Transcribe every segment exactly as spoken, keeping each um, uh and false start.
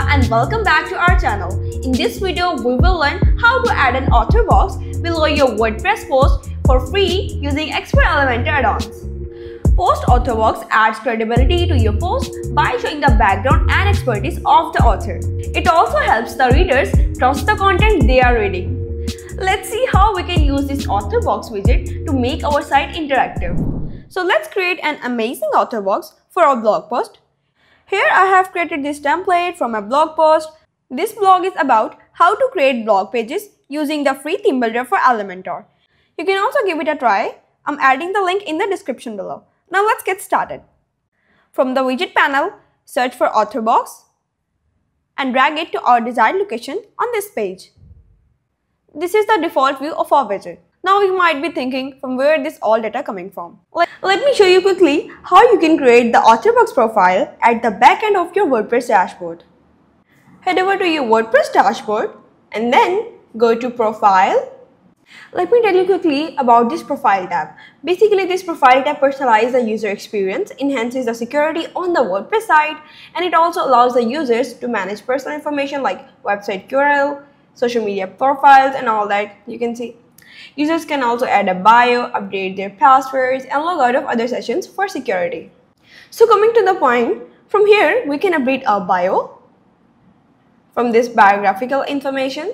and welcome back to our channel. In this video, we will learn how to add an author box below your WordPress post for free using X P R O Elementor Addons. Post author box adds credibility to your post by showing the background and expertise of the author. It also helps the readers trust the content they are reading. Let's see how we can use this author box widget to make our site interactive. So let's create an amazing author box for our blog post. Here I have created this template from a blog post. This blog is about how to create blog pages using the free theme builder for Elementor. You can also give it a try. I'm adding the link in the description below. Now let's get started. From the widget panel, search for author box and drag it to our desired location on this page. This is the default view of our widget. Now you might be thinking from where this all data coming from. Let, let me show you quickly how you can create the author box profile at the back end of your WordPress dashboard. Head over to your WordPress dashboard and then go to profile. Let me tell you quickly about this profile tab. Basically, this profile tab personalizes the user experience, enhances the security on the WordPress site, and it also allows the users to manage personal information like website U R L, social media profiles, and all that. You can see. Users can also add a bio, update their passwords, and log out of other sessions for security. So coming to the point, from here we can update our bio from this biographical information.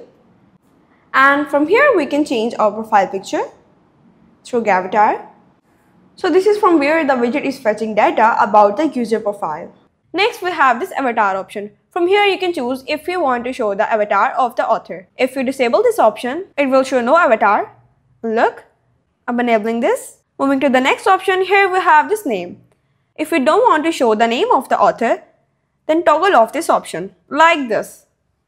And from here we can change our profile picture through Avatar. So this is from where the widget is fetching data about the user profile. Next we have this avatar option. From here you can choose if you want to show the avatar of the author. If you disable this option, it will show no avatar. Look, I'm enabling this. Moving to the next option, here we have this name. If you don't want to show the name of the author, then toggle off this option like this.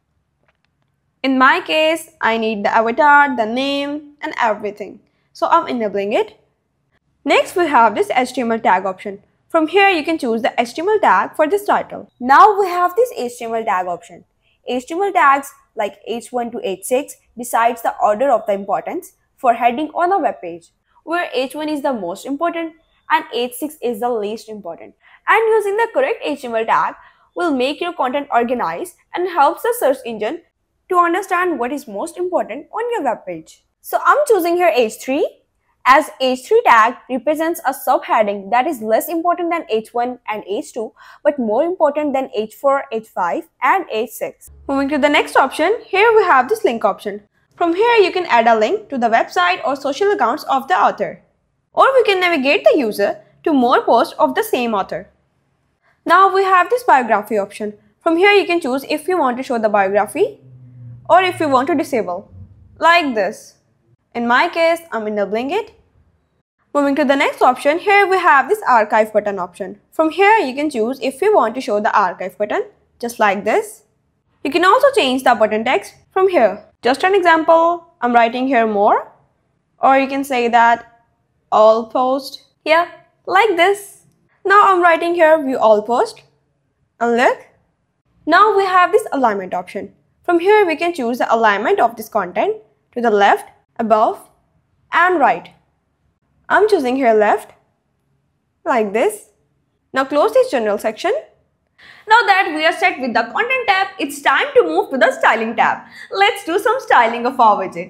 In my case, I need the avatar, the name, and everything. So I'm enabling it. Next we have this H T M L tag option. From here you can choose the H T M L tag for this title. Now we have this H T M L tag option. H T M L tags like H one to H six decides the order of the importance for heading on a web page, where H one is the most important and H six is the least important. And using the correct H T M L tag will make your content organized and helps the search engine to understand what is most important on your web page. So I'm choosing here H three, as H three tag represents a subheading that is less important than H one and H two but more important than H four, H five and H six. Moving to the next option, here we have this link option. From here you can add a link to the website or social accounts of the author. Or we can navigate the user to more posts of the same author. Now we have this biography option. From here you can choose if you want to show the biography or if you want to disable, like this. In my case, I'm enabling it. Moving to the next option, here we have this archive button option. From here you can choose if you want to show the archive button, just like this. You can also change the button text from here. Just an example, I'm writing here more, or you can say that all post, yeah, like this. Now I'm writing here view all post, and look. Now we have this alignment option. From here we can choose the alignment of this content to the left, above, and right. I'm choosing here left, like this. Now close this general section. Now that we are set with the content tab, it's time to move to the styling tab. Let's do some styling of our widget.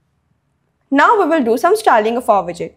Now we will do some styling of our widget.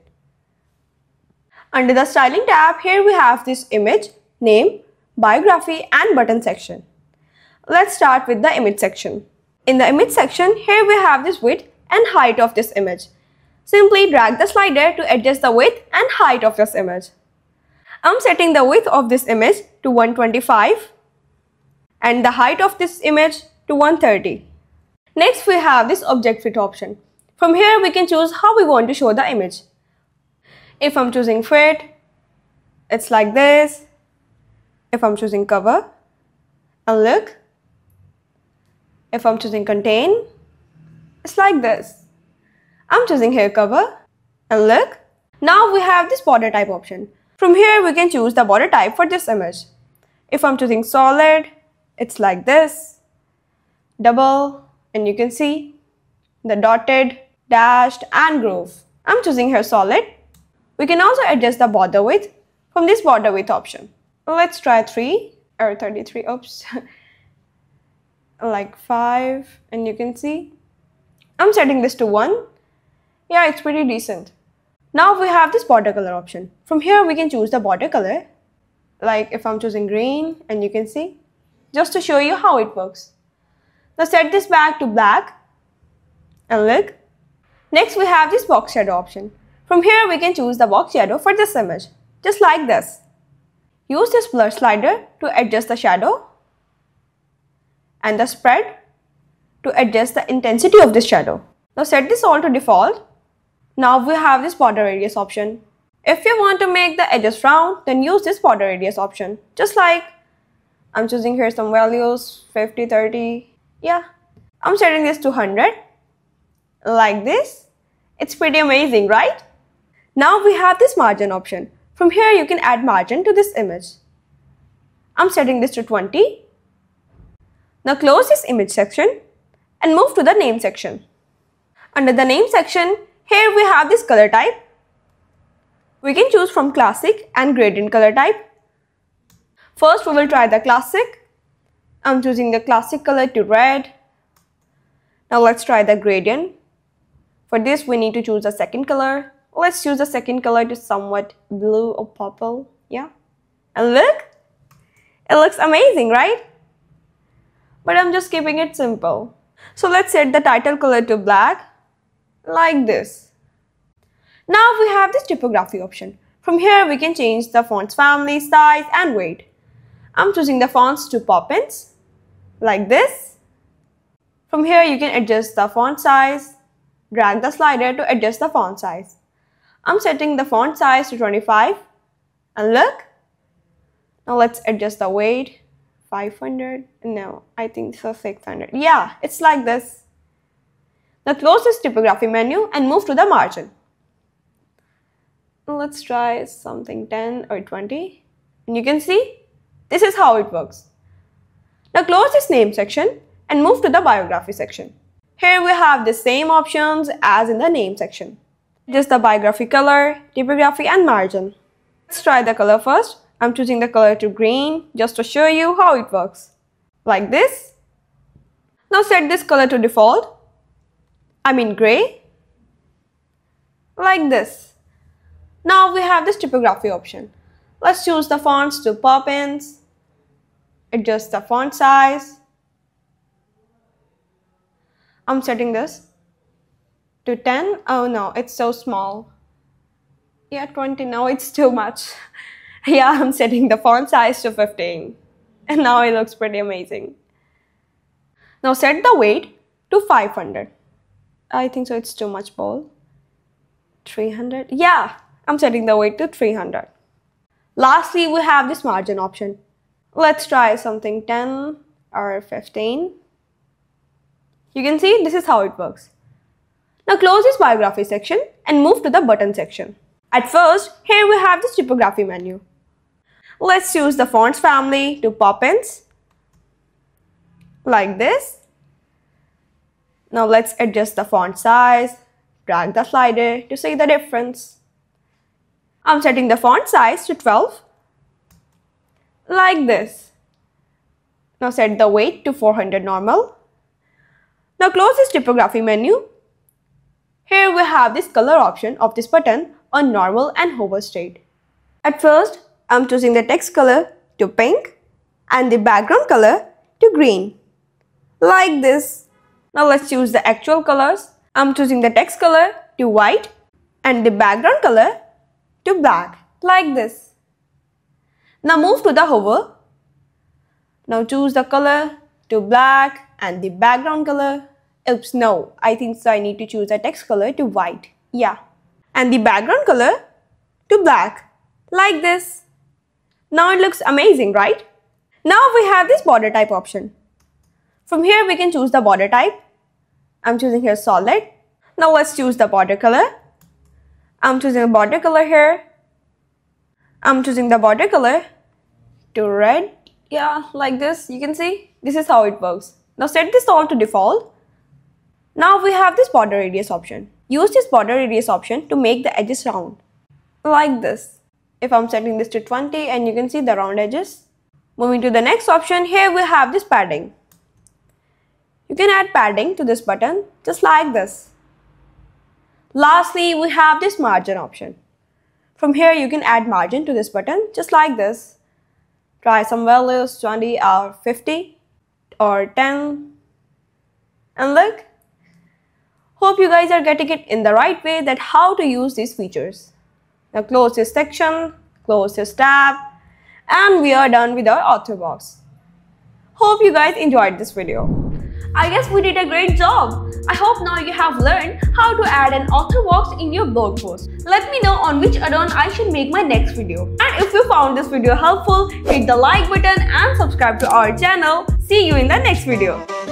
Under the styling tab, here we have this image, name, biography and button section. Let's start with the image section. In the image section, here we have this width and height of this image. Simply drag the slider to adjust the width and height of this image. I'm setting the width of this image to one twenty-five and the height of this image to one thirty. Next we have this object fit option. From here we can choose how we want to show the image. If I'm choosing fit, it's like this. If I'm choosing cover, and look. If I'm choosing contain, it's like this. I'm choosing here cover, and look. Now we have this border type option. From here we can choose the border type for this image. If I'm choosing solid, it's like this, double, and you can see the dotted, dashed and groove. I'm choosing here solid. We can also adjust the border width from this border width option. Let's try three or thirty-three, oops. like five, and you can see I'm setting this to one. Yeah, it's pretty decent. Now we have this border color option. From here we can choose the border color. Like if I'm choosing green, and you can see, just to show you how it works. Now set this back to black and look. Next we have this box shadow option. From here we can choose the box shadow for this image, just like this. Use this blur slider to adjust the shadow and the spread to adjust the intensity of this shadow. Now set this all to default. Now we have this border radius option. If you want to make the edges round, then use this border radius option. Just like I'm choosing here some values, fifty, thirty. Yeah, I'm setting this to one hundred. Like this. It's pretty amazing, right? Now we have this margin option. From here you can add margin to this image. I'm setting this to twenty. Now close this image section and move to the name section. Under the name section, here we have this color type. We can choose from classic and gradient color type. First we will try the classic. I'm choosing the classic color to red. Now let's try the gradient. For this we need to choose a second color. Let's choose the second color to somewhat blue or purple. Yeah. And look, it looks amazing, right? But I'm just keeping it simple. So let's set the title color to black, like this. Now we have this typography option. From here we can change the font's family, size and weight. I'm choosing the fonts to Poppins, like this. From here you can adjust the font size, drag the slider to adjust the font size. I'm setting the font size to twenty-five, and look. Now let's adjust the weight, five hundred, no, I think so six hundred. Yeah, it's like this. Now close this typography menu and move to the margin. Let's try something ten or twenty, and you can see, this is how it works. Now close this name section and move to the biography section. Here we have the same options as in the name section. Just the biography color, typography and margin. Let's try the color first. I'm choosing the color to green just to show you how it works. Like this. Now set this color to default. I mean gray. Like this. Now we have this typography option. Let's choose the fonts to Poppins. Adjust the font size. I'm setting this to ten. Oh no, it's so small. Yeah, twenty. No, it's too much. Yeah, I'm setting the font size to fifteen. And now it looks pretty amazing. Now set the weight to five hundred. I think so it's too much bold. three hundred. Yeah, I'm setting the weight to three hundred. Lastly, we have this margin option. Let's try something ten or fifteen. You can see this is how it works. Now close this biography section and move to the button section. At first, here we have this typography menu. Let's choose the fonts family to Poppins, like this. Now let's adjust the font size, drag the slider to see the difference. I'm setting the font size to twelve, like this. Now set the weight to four hundred normal. Now close this typography menu. Here we have this color option of this button on normal and hover state. At first, I'm choosing the text color to pink and the background color to green, like this. Now let's choose the actual colors. I'm choosing the text color to white and the background color to black, like this. Now move to the hover. Now choose the color to black and the background color. Oops, no, I think so I need to choose the text color to white. Yeah. And the background color to black, like this. Now it looks amazing, right? Now we have this border type option. From here we can choose the border type. I'm choosing here solid. Now let's choose the border color. I'm choosing a border color here. I'm choosing the border color to red. Yeah, like this. You can see this is how it works. Now set this all to default. Now we have this border radius option. Use this border radius option to make the edges round, like this. If I'm setting this to twenty, and you can see the round edges. Moving to the next option, here we have this padding. You can add padding to this button just like this. Lastly, we have this margin option. From here, you can add margin to this button just like this. Try some values, twenty or fifty or ten. And look. Hope you guys are getting it in the right way that how to use these features. Now close this section, close this tab, and we are done with our author box. Hope you guys enjoyed this video. I guess we did a great job. I hope now you have learned how to add an author box in your blog post. Let me know on which add-on I should make my next video. And if you found this video helpful, hit the like button and subscribe to our channel. See you in the next video.